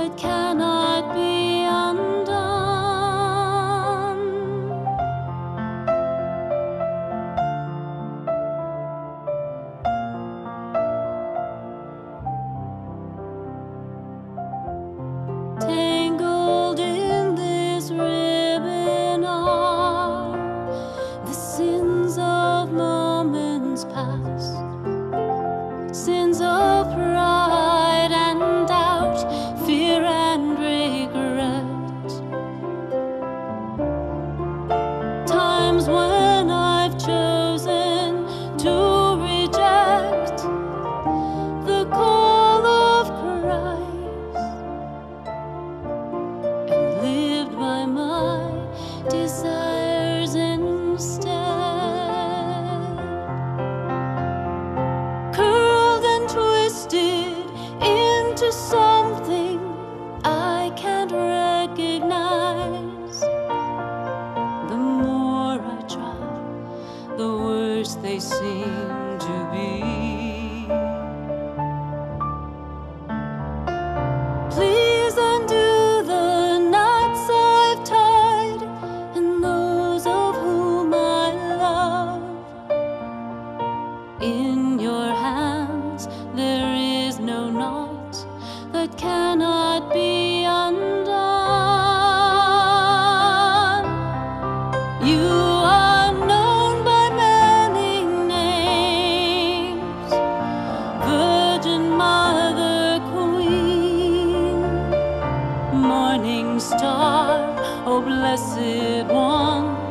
that cannot be undone. Tangled in this ribbon are the sins of moments past, sins of pride and doubt, fear and regret. Times when I've chosen to reject the call of Christ and lived by my desires instead. Curled and twisted into something I can't recognize. The more I try, the worse they seem to be. Please undo the knots I've tied and those of whom I love. In your hands there is no knot that cannot be undone. You are known by many names: Virgin Mother, Queen, Morning Star, oh blessed one.